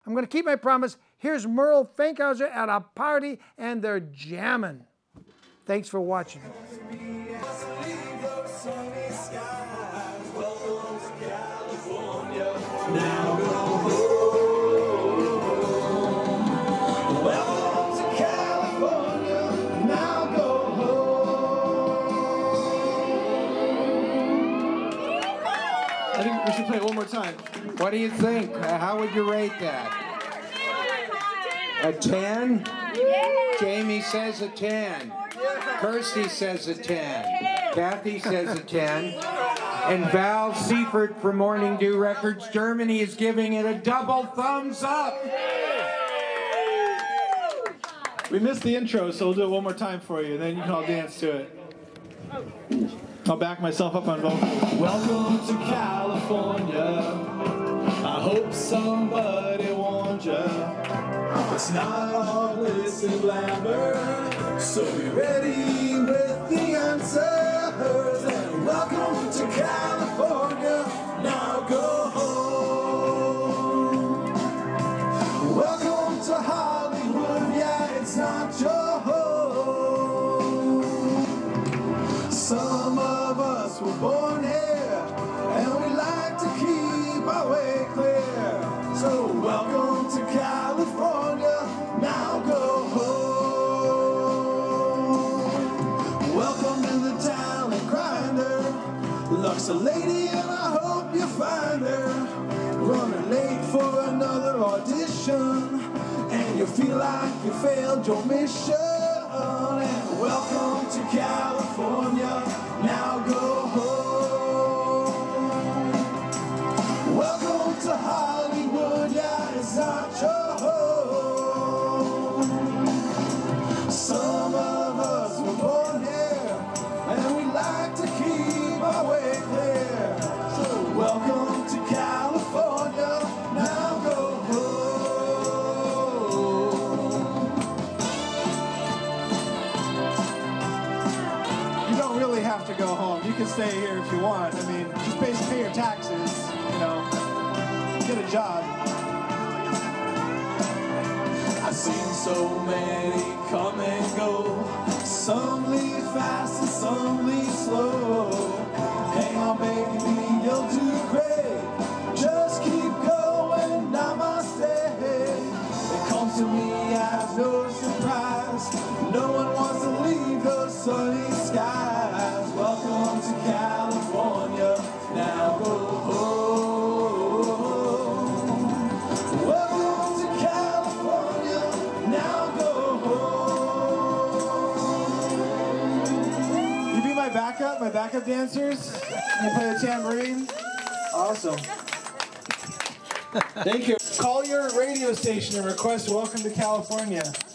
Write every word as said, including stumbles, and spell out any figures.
I'm going to keep my promise. Here's Merle Fankhauser at a party, and they're jamming. Thanks for watching. Now go home. Welcome to California. Now go home. I think we should play it one more time. What do you think? Uh, how would you rate that? A ten? Jamie says a ten. Kirsty says a ten. Kathy says a ten. And Val Seifert from Morning Dew Records Germany is giving it a double thumbs up. We missed the intro, so we'll do it one more time for you, and then you can all dance to it. I'll back myself up on vocals. Welcome to California. I hope somebody warned you. It's not all glitz and glamour, so be ready with the answers. And welcome to California. Now go home. Welcome to Hollywood. Yeah, it's not your home. Some of us were born here, and we like to keep our way clear. So welcome to California, now go home. Welcome to the talent grinder. Luck's a lady and I hope you find her. Running late for another audition, and you feel like you failed your mission. And welcome to California, now go home. Welcome to Hollywood, yeah, it's not your home. Some of us were born here, and we like to keep our way clear. So welcome to California, now go home. You don't really have to go home. You can stay here if you want. I mean, just pay, pay your taxes, you know. Get a job. I've seen so many come and go. Some leave fast and some leave slow. Hang on, baby, you'll do great. Just keep going, namaste. It comes to me as no surprise. No one wants to leave those sunny skies. Welcome to California, now go home. Backup, my backup dancers. You play the tambourine. Awesome. Thank you. Call your radio station and request Welcome to California.